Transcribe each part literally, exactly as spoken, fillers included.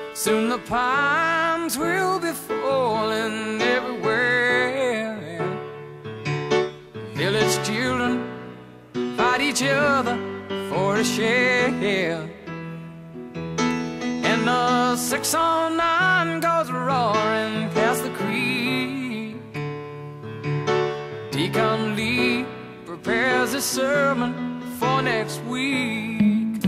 Soon the pines will be falling everywhere. Village children fight each other for a share, and the six oh nine goes roaring past the creek. Deacon Lee prepares a sermon for next week.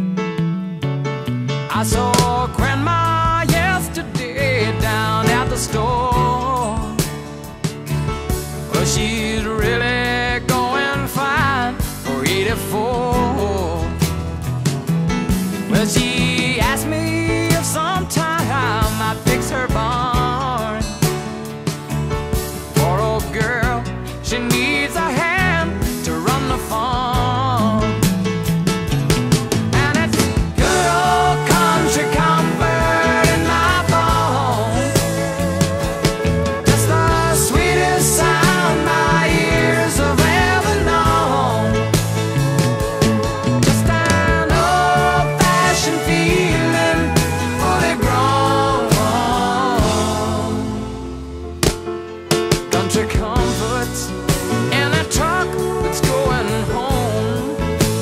I saw Grandma yesterday down at the store. Well, she's really going fine for eighty-four. Well, she asked me if sometime I'd fix her barn. Poor old girl, she needs a hand to run the farm. And it's good old country comfort in my bones. Just the sweetest sound my ears have ever known. Just an old-fashioned feeling, fully grown. Country comforts in a truck that's going home.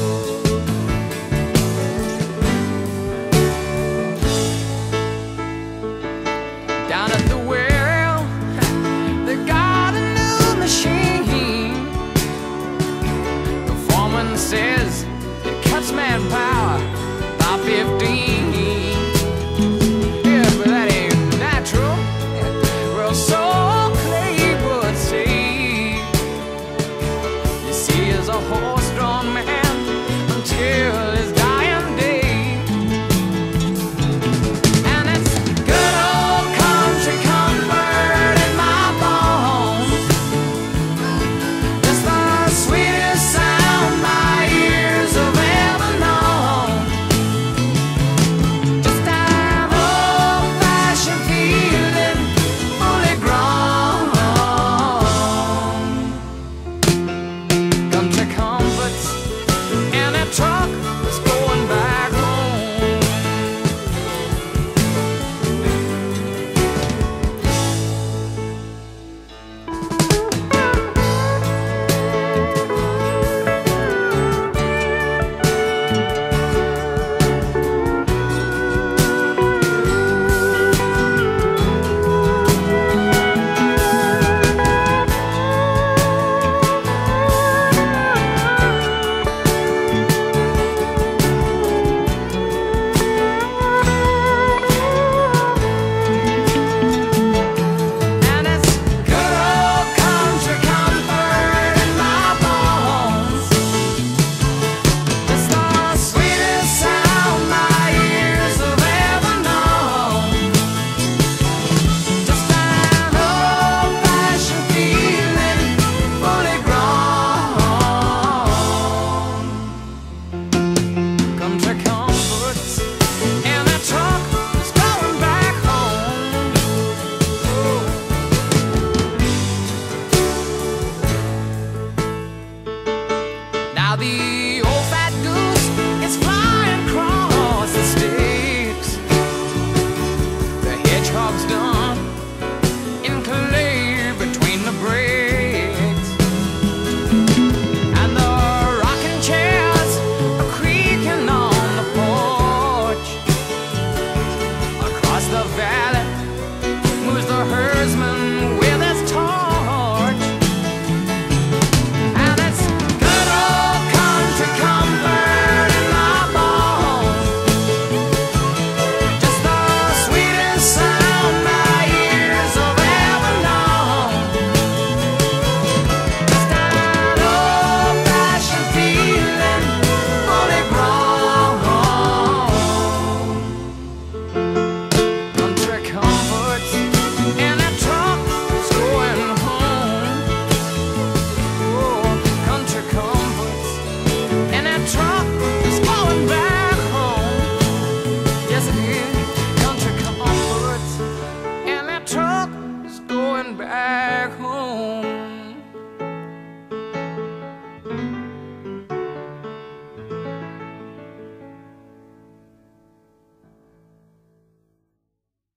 Down at the well, they got a new machine. The foreman says it cuts manpower by fifteen. Yeah, but that ain't natural. Well, so Clay would say. You see, as a horse-drawn man until his dying day. And it's good old country comfort in my bones. It's the sweetest sound my ears have ever known. Just an old-fashioned feeling, fully grown. Country comforts in a truck that's going back home. And it's good old country comfort in my bones. It's the sweetest sound my ears have ever known. Just an old-fashioned feeling, fully grown. Country comforts in a truck that's going back home. Now the